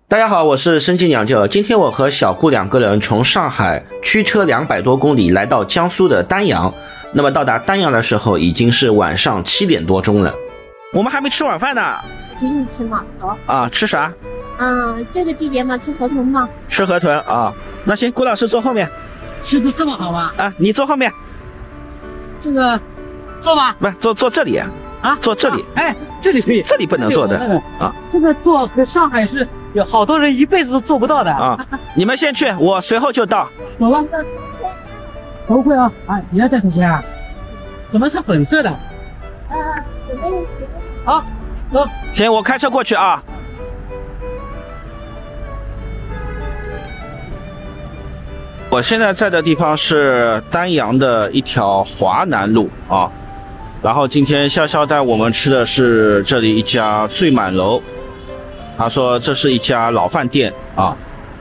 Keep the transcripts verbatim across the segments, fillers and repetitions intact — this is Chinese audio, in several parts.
大家好，我是生煎娘舅。今天我和小顾两个人从上海驱车两百多公里来到江苏的丹阳。那么到达丹阳的时候已经是晚上七点多钟了。我们还没吃晚饭呢。 继续吃嘛，走。 啊，吃啥？ 嗯，这个季节嘛，吃河豚嘛。 吃河豚啊。那行，顾老师坐后面。 吃的这么好吗？ 啊，你坐后面。 这个坐吧， 不，坐坐这里啊， 坐这里。 哎，这里可以， 这里不能坐的啊。 这个坐和上海是有好多人一辈子都做不到的啊。你们先去，我随后就到。 走吧。头盔啊，哎，你要戴头盔啊？怎么是粉色的？ 呃，准备。 好，走。 行，我开车过去啊。我现在在的地方是丹阳的一条华南路啊，然后今天潇潇带我们吃的是这里一家醉满楼，他说这是一家老饭店啊，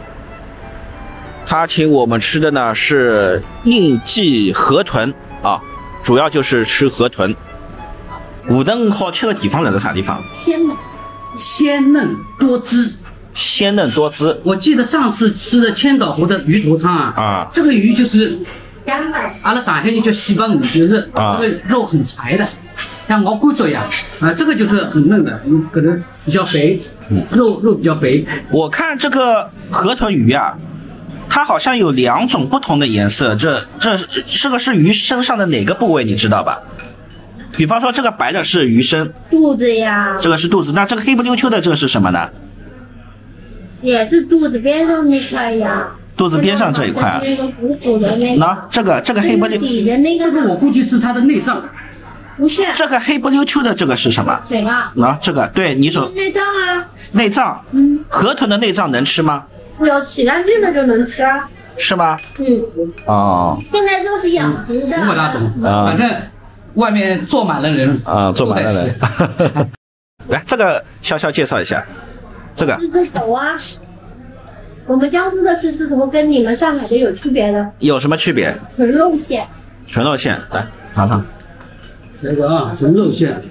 他请我们吃的呢是应季河豚啊，主要就是吃河豚。武登好吃的地方在啥地方？ 鲜嫩， 鲜嫩多汁。 鲜嫩多汁。 我记得上次吃的千岛湖的鱼头汤啊，啊，这个鱼就是阿拉上海人叫西巴鱼，就是这个肉很柴的，像熬龟做一样啊，这个就是很嫩的，可能比较肥，肉肉比较肥。 我看这个河豚鱼啊，它好像有两种不同的颜色，这这这个是鱼身上的哪个部位你知道吧？比方说这个白的是鱼身， 肚子呀， 这个是肚子，那这个黑不溜秋的这个是什么呢？ 也是肚子边上那块呀， 肚子边上这一块， 那个鼓鼓的那个。 那这个这个黑不溜底的那个， 这个我估计是它的内脏。 不是， 这个黑不溜秋的这个是什么？ 哪个？ 那这个对你说内脏啊。 内脏，嗯，河豚的内脏能吃吗？ 有洗干净的就能吃啊。 是吗？ 嗯。 哦。 现在都是养殖的。 不大懂，反正外面坐满了人啊，坐满了人。来，这个潇潇介绍一下。这个狮子头啊，我们江苏的狮子头跟你们上海的有区别的。 有什么区别？ 纯肉馅。 纯肉馅，来尝尝。 这个啊，纯肉馅，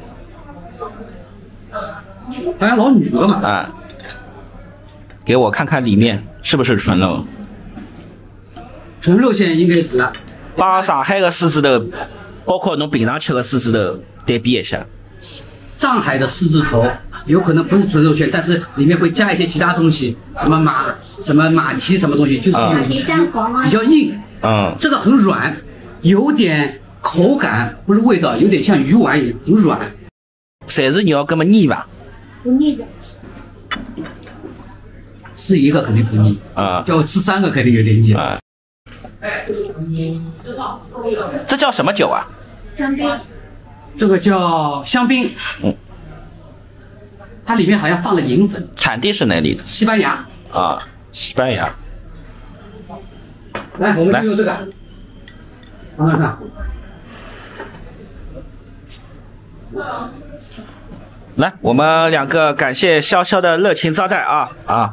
好像老女的嘛。 啊，给我看看里面是不是纯肉？ 纯肉馅应该是。 把上海的狮子头，包括侬平常吃的狮子头对比一下。 上海的狮子头有可能不是纯肉馅，但是里面会加一些其他东西，什么马、什么马蹄什么东西，就是有比较硬。嗯，这个很软，有点口感，不是味道，有点像鱼丸一样，很软。 侪是肉，根本腻吧？ 不腻的。 吃一个肯定不腻啊，叫我吃三个肯定有点腻啊。 这叫什么酒啊？ 香槟。 这个叫香槟，嗯，它里面好像放了银粉。 产地是哪里的？ 西班牙啊，西班牙。 来，我们就用这个，尝尝看。 来，我们两个感谢潇潇的热情招待啊啊！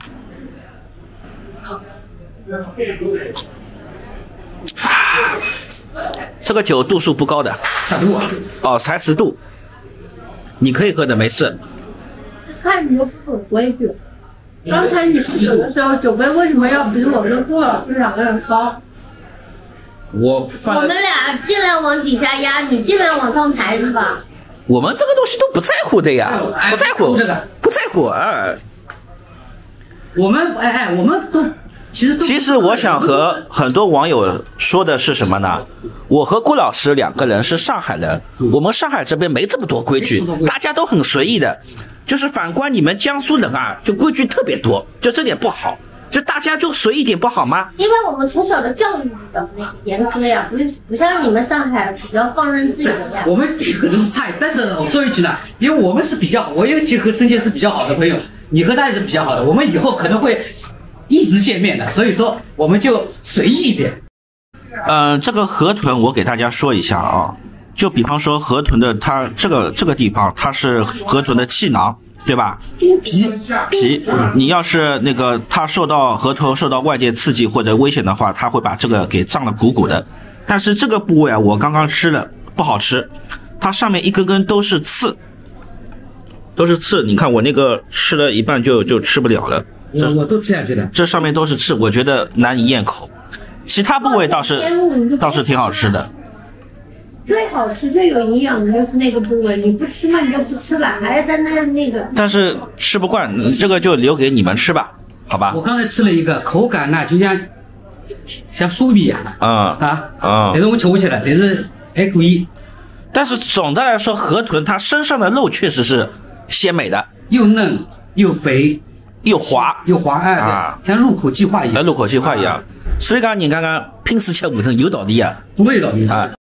这个酒度数不高的， 十度啊？ 哦，才十度，你可以喝的，没事。 看你又不懂规矩。刚才你试酒的时候，酒杯为什么要比我跟朱老师两个人高？ 我我们俩尽量往底下压，你尽量往上抬，是吧？ 我们这个东西都不在乎的呀，不在乎这个，不在乎啊。 我们哎哎，我们都。其实， 其实我想和很多网友说的是什么呢？我和顾老师两个人是上海人，我们上海这边没这么多规矩，大家都很随意的。就是反观你们江苏人啊，就规矩特别多，就这点不好。就大家就随意点不好吗？ 因为我们从小的教育比较那个严苛呀，不是不像你们上海比较放任自由呀。 我们可能是菜，但是我说一句呢，因为我们是比较，我尤其和申健是比较好的朋友，你和他也是比较好的，我们以后可能会一直见面的，所以说我们就随意一点。 呃，这个河豚我给大家说一下啊，就比方说河豚的它这个这个地方，它是河豚的气囊，对吧？ 皮皮，你要是那个它受到河豚受到外界刺激或者危险的话，它会把这个给胀得鼓鼓的。但是这个部位啊，我刚刚吃了不好吃，它上面一根根都是刺，都是刺。你看我那个吃了一半就就吃不了了。 我我都吃下去的。 这上面都是刺，我觉得难以咽口。其他部位倒是倒是挺好吃的。 最好吃、最有营养的就是那个部位，你不吃嘛你就不吃了，还要在那那个。 但是吃不惯，这个就留给你们吃吧，好吧？ 我刚才吃了一个，口感呢就像像酥皮一样的， 嗯啊嗯， 但是我吃不起来，但是还可以。 但是总的来说，河豚它身上的肉确实是鲜美的， 又嫩又肥又滑又滑，哎， 啊， 像入口即化一样， 入口即化一样。所以讲，你看看平时吃河豚有道理啊， 味道啊。